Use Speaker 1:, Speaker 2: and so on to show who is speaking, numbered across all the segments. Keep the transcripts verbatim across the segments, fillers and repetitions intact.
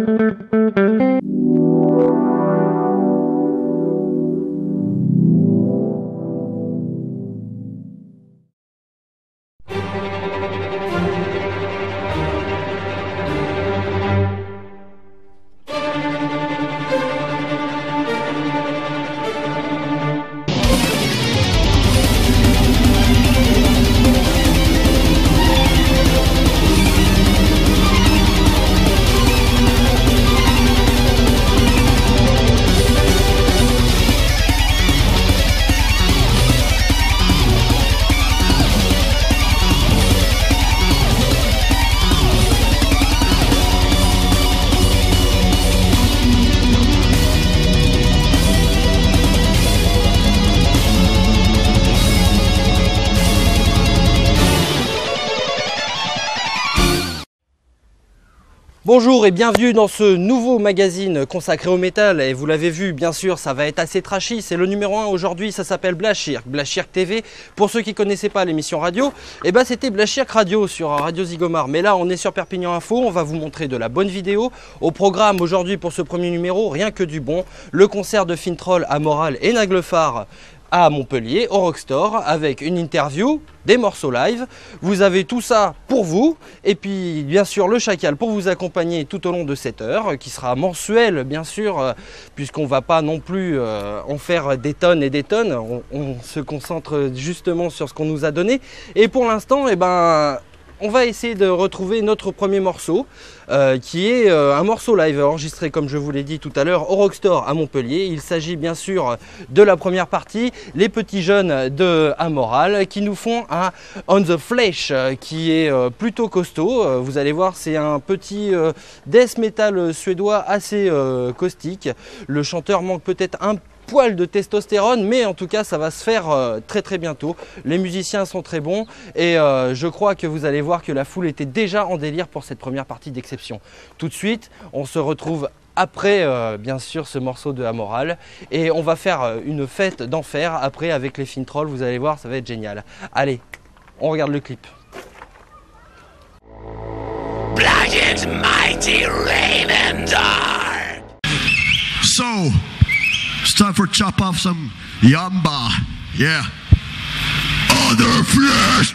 Speaker 1: Bonjour et bienvenue dans ce nouveau magazine consacré au métal, et vous l'avez vu bien sûr, ça va être assez trashy. C'est le numéro un aujourd'hui, ça s'appelle Blashyrkh, Blashyrkh T V. Pour ceux qui ne connaissaient pas l'émission radio, eh ben c'était Blashyrkh Radio sur Radio Zigomar. Mais là on est sur Perpignan Info, on va vous montrer de la bonne vidéo. Au programme aujourd'hui pour ce premier numéro, rien que du bon. Le concert de Finntroll, Amoral et Naglefar à Montpellier, au Rockstore, avec une interview, des morceaux live. Vous avez tout ça pour vous, et puis bien sûr le chacal pour vous accompagner tout au long de cette heure, qui sera mensuelle bien sûr, puisqu'on ne va pas non plus euh, en faire des tonnes et des tonnes. On, on se concentre justement sur ce qu'on nous a donné. Et pour l'instant, eh ben, on va essayer de retrouver notre premier morceau, euh, qui est euh, un morceau live enregistré, comme je vous l'ai dit tout à l'heure, au Rockstore à Montpellier. Il s'agit bien sûr de la première partie, les petits jeunes de Amoral, qui nous font un On the Flesh, qui est euh, plutôt costaud. Euh, vous allez voir, c'est un petit euh, death metal suédois assez euh, caustique. Le chanteur manque peut-être un poil de testostérone, mais en tout cas ça va se faire euh, très très bientôt. Les musiciens sont très bons, et euh, je crois que vous allez voir que la foule était déjà en délire pour cette première partie d'exception. Tout de suite on se retrouve après euh, bien sûr ce morceau de Amoral, et on va faire euh, une fête d'enfer après avec les Finntroll. Vous allez voir, ça va être génial. Allez, on regarde le clip.
Speaker 2: Black and mighty raven dark.
Speaker 3: So it's time for chop off some yamba. Yeah. Other flesh.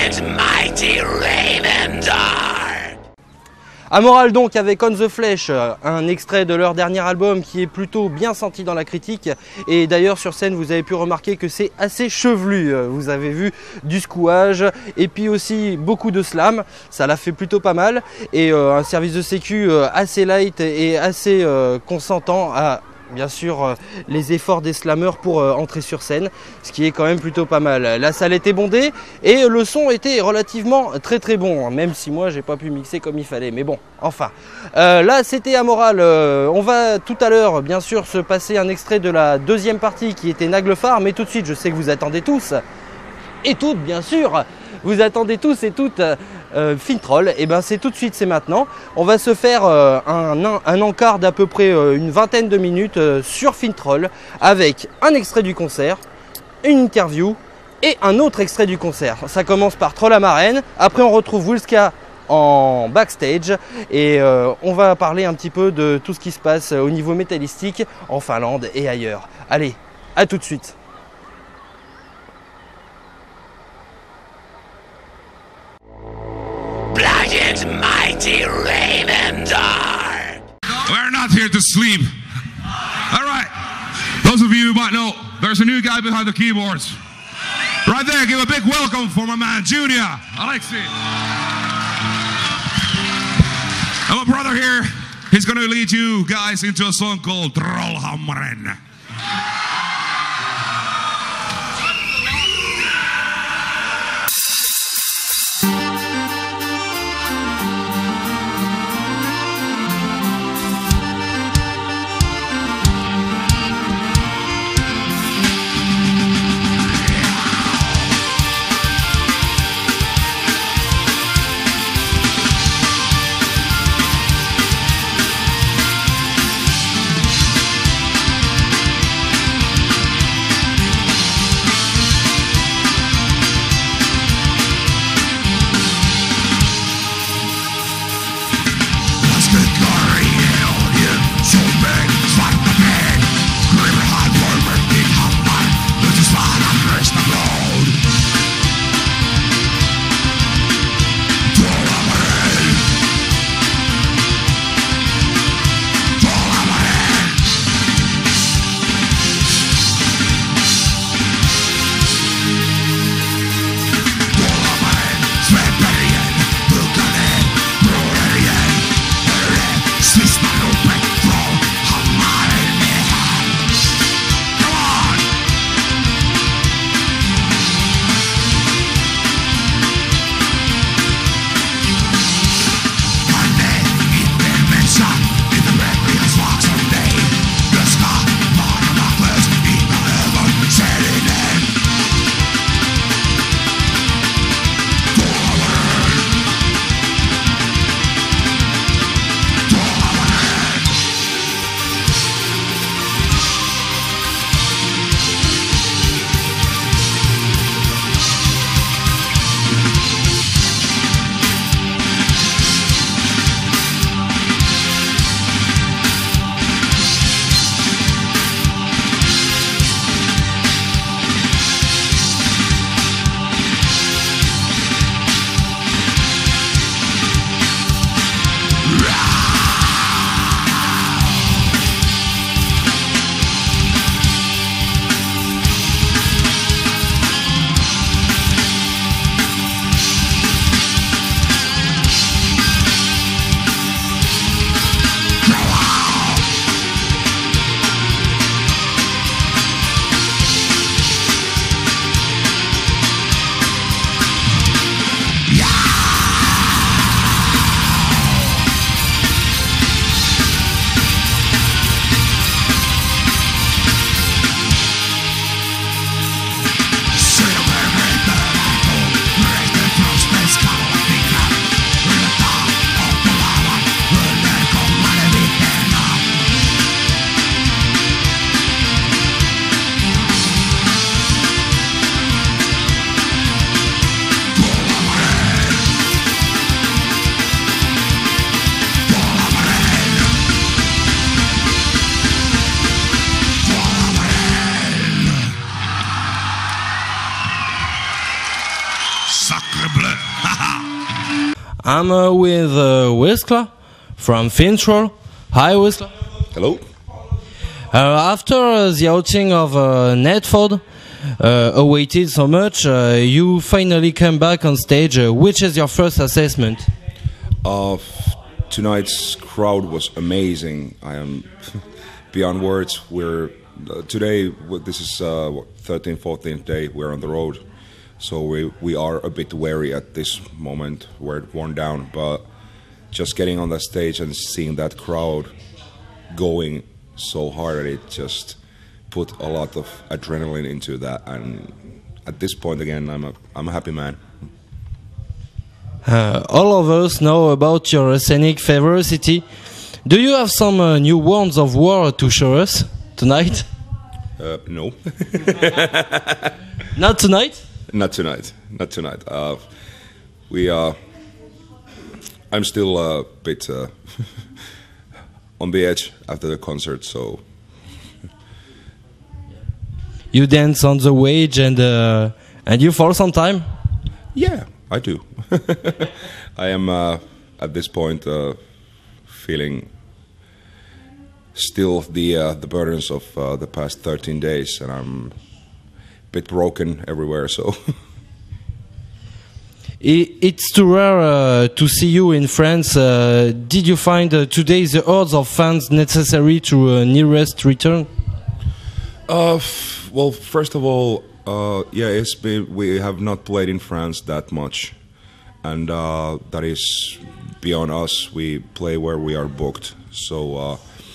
Speaker 2: Blaggett's mighty Raven Dark.
Speaker 1: Amoral donc avec On the Flesh, un extrait de leur dernier album qui est plutôt bien senti dans la critique. Et d'ailleurs sur scène vous avez pu remarquer que c'est assez chevelu. Vous avez vu du secouage et puis aussi beaucoup de slam, ça l'a fait plutôt pas mal. Et euh, un service de sécu euh, assez light et assez euh, consentant à bien sûr euh, les efforts des slammers pour euh, entrer sur scène, ce qui est quand même plutôt pas mal. La salle était bondée et le son était relativement très très bon, même si moi j'ai pas pu mixer comme il fallait, mais bon, enfin. Euh, là c'était Amoral, euh, on va tout à l'heure bien sûr se passer un extrait de la deuxième partie qui était Naglfar, mais tout de suite je sais que vous attendez tous, et toutes bien sûr, vous attendez tous et toutes euh, Finntroll, et ben c'est tout de suite, c'est maintenant. On va se faire euh, un, un, un encart d'à peu près euh, une vingtaine de minutes euh, sur Finntroll avec un extrait du concert, une interview et un autre extrait du concert. Ça commence par Troll à Marraine, après on retrouve Wilska en backstage et euh, on va parler un petit peu de tout ce qui se passe au niveau métallistique en Finlande et ailleurs. Allez, à tout de suite.
Speaker 2: Blaggett's mighty Raven Dark.
Speaker 4: We're not here to sleep. All right. Those of you who might know, there's a new guy behind the keyboards. Right there, give a big welcome for my man, Junior Alexi. And my brother here, he's going to lead you guys into a song called Trollhammaren. Blashyrkh.
Speaker 1: I'm uh, with uh, Wilska from Finntroll. Hi, Wilska.
Speaker 5: Hello.
Speaker 1: Uh, after uh, the outing of uh, Netford, uh, awaited so much, uh, you finally came back on stage. Uh, which is your first assessment?
Speaker 5: Uh, tonight's crowd was amazing. I am beyond words. We're uh, today. This is uh, what, thirteenth, fourteenth day. We're on the road, so we we are a bit wary at this moment. We're worn down, but just getting on that stage and seeing that crowd going so hard, it just put a lot of adrenaline into that. And at this point, again, I'm a I'm a happy man.
Speaker 1: Uh, all of us know about your scenic ferocity. Do you have some uh, new words of war to show us tonight?
Speaker 5: Uh, no.
Speaker 1: Not tonight?
Speaker 5: Not tonight. Not tonight. Uh, we are. Uh, I'm still a bit uh, on the edge after the concert, so.
Speaker 1: You dance on the wage and uh, and you fall sometime?
Speaker 5: Yeah, I do. I am uh, at this point uh, feeling still the uh, the burdens of uh, the past thirteen days, and I'm a bit broken everywhere. So
Speaker 1: it's too rare uh, to see you in France. Uh, did you find uh, today the odds of fans necessary to uh, nearest return?
Speaker 5: Uh, f well, first of all, uh, yeah, it's been, we have not played in France that much. And uh, that is beyond us. We play where we are booked, so uh,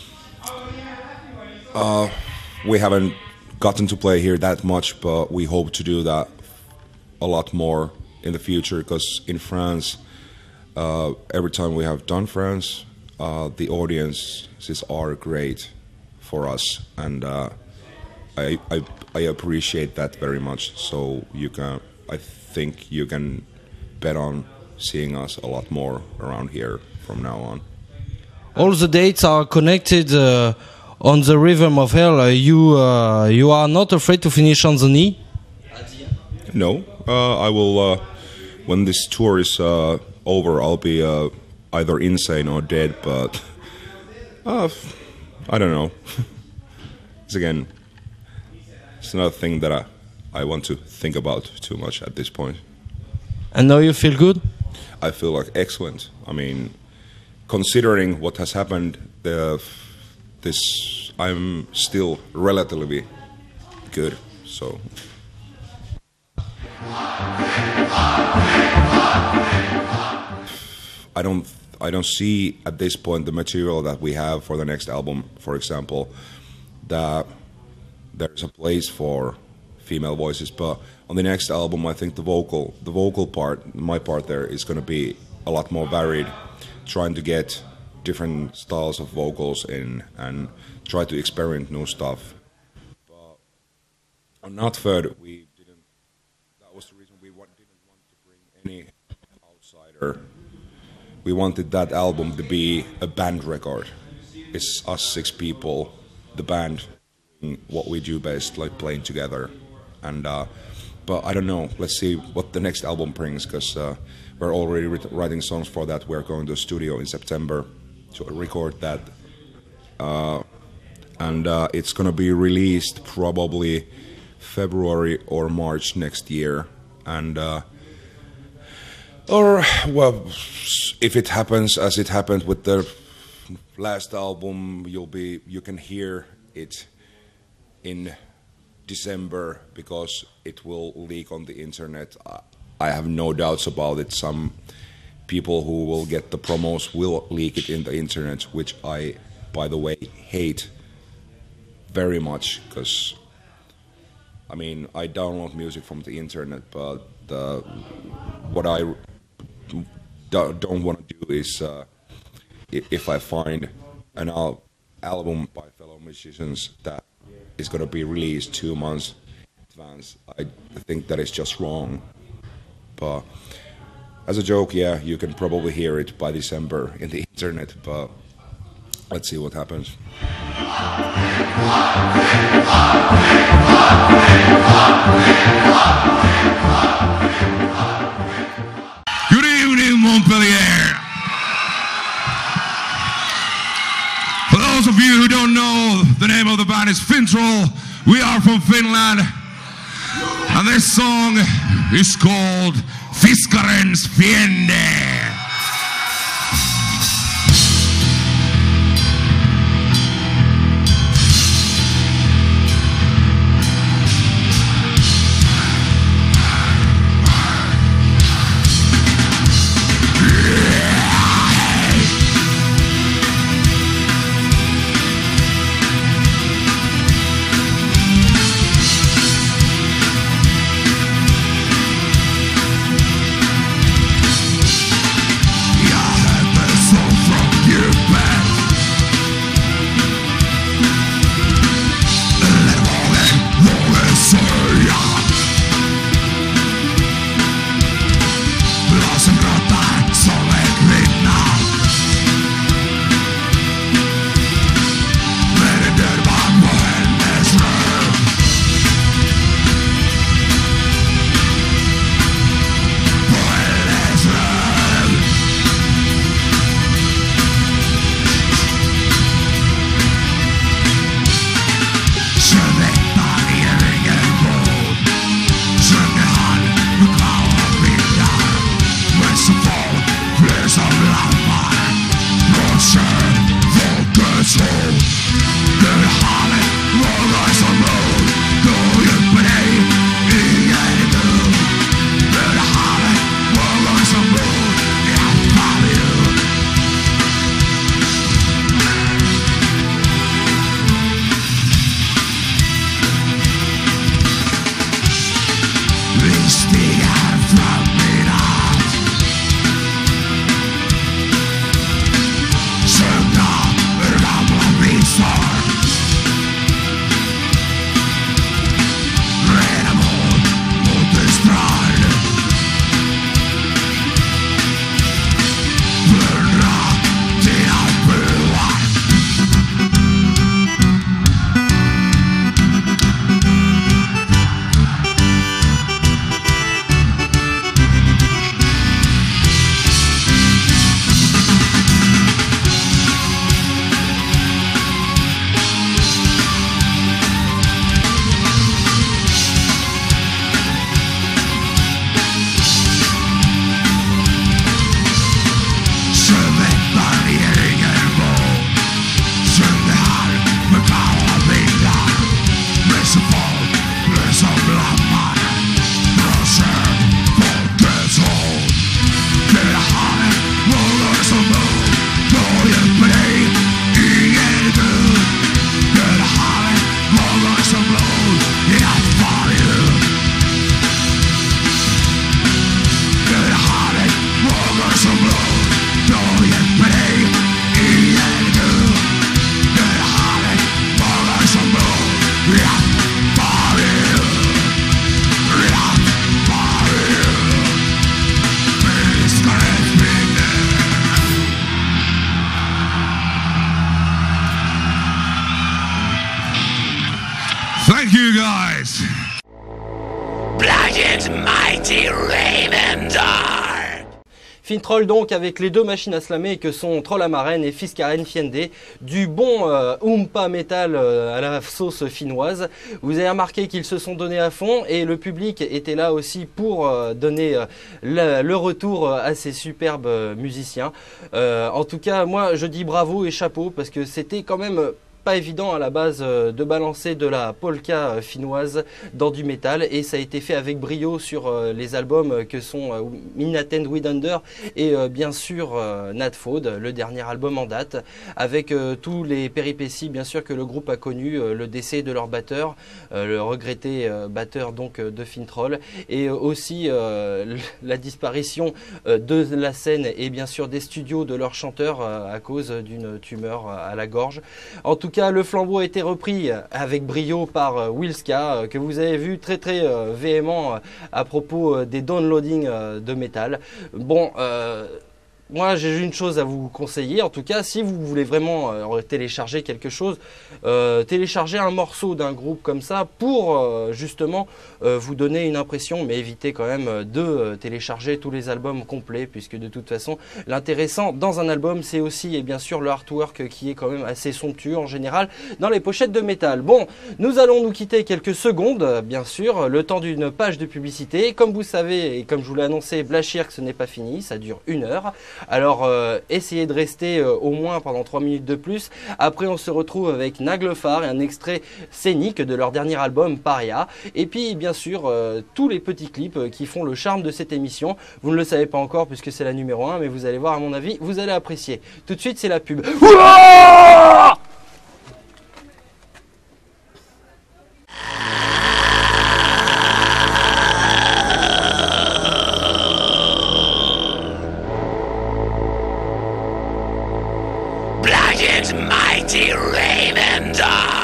Speaker 5: uh, we haven't gotten to play here that much. But we hope to do that a lot more in the future. Because in France, uh, every time we have done France, uh, the audiences are great for us, and uh, I, I I appreciate that very much. So you can, I think you can bet on seeing us a lot more around here from now on.
Speaker 1: All the dates are connected uh, on the rhythm of hell. Uh, you uh, you are not afraid to finish on the knee?
Speaker 5: No, uh, I will. Uh, when this tour is uh, over, I'll be uh, either insane or dead. But uh, I don't know. It's again, it's not a thing that I I want to think about too much at this point.
Speaker 1: And now you feel good?
Speaker 5: I feel like excellent. I mean, considering what has happened, the, this I'm still relatively good. So. I don't. I don't see at this point the material that we have for the next album, for example, that there's a place for female voices, but on the next album, I think the vocal, the vocal part, my part there, is going to be a lot more varied, trying to get different styles of vocals in and try to experiment new stuff. But on Not Third, we didn't. That was the reason we want, didn't want to bring any outsider. We wanted that album to be a band record. It's us six people, the band, doing what we do best, like playing together. And uh, but I don't know. Let's see what the next album brings, because uh, we're already writing songs for that. We're going to the studio in September to record that, uh, and uh, it's gonna be released probably February or March next year. And uh, or well, if it happens as it happened with the last album, you'll be you can hear it in December, because it will leak on the internet. I have no doubts about it. Some people who will get the promos will leak it in the internet, which I, by the way, hate very much, because I mean, I download music from the internet, but uh, what I don't want to do is uh, if I find an al album by fellow musicians that is going to be released two months in advance, I think that is just wrong. But as a joke, yeah, you can probably hear it by December in the internet, but let's see what happens.
Speaker 4: is Finntroll. We are from Finland. And this song is called Fiskarens Fiende. Thank you guys.
Speaker 2: Black and mighty Raven Dark.
Speaker 1: Finntroll donc avec les deux machines à slammer que sont Troll à Marraine et Fiskaren Fiende, du bon euh, Oompa Metal euh, à la sauce finnoise. Vous avez remarqué qu'ils se sont donnés à fond et le public était là aussi pour euh, donner euh, le, le retour à ces superbes euh, musiciens. Euh, en tout cas, moi je dis bravo et chapeau parce que c'était quand même pas évident à la base de balancer de la polka finnoise dans du métal et ça a été fait avec brio sur les albums que sont Minaten Widander et bien sûr Natfod, le dernier album en date, avec tous les péripéties bien sûr que le groupe a connu, le décès de leur batteur, le regretté batteur donc de Finntroll et aussi la disparition de la scène et bien sûr des studios de leur chanteur à cause d'une tumeur à la gorge. En tout cas, le flambeau a été repris avec brio par Wilska, que vous avez vu très très euh, véhément à propos des downloadings euh, de métal. Bon, euh, moi j'ai une chose à vous conseiller, en tout cas si vous voulez vraiment euh, télécharger quelque chose, euh, télécharger un morceau d'un groupe comme ça pour euh, justement euh, vous donner une impression, mais évitez quand même de euh, télécharger tous les albums complets, puisque de toute façon l'intéressant dans un album c'est aussi et bien sûr le artwork qui est quand même assez somptueux en général dans les pochettes de métal. Bon, nous allons nous quitter quelques secondes, bien sûr, le temps d'une page de publicité. Comme vous savez et comme je vous l'ai annoncé, Blashyrkh ce n'est pas fini, ça dure une heure. Alors euh, essayez de rester euh, au moins pendant trois minutes de plus. Après on se retrouve avec Naglfar et un extrait scénique de leur dernier album Paria. Et puis bien sûr euh, tous les petits clips euh, qui font le charme de cette émission. Vous ne le savez pas encore puisque c'est la numéro un, mais vous allez voir, à mon avis, vous allez apprécier. Tout de suite c'est la pub. Ouah!
Speaker 2: Blashyrkh's mighty Raven Dog.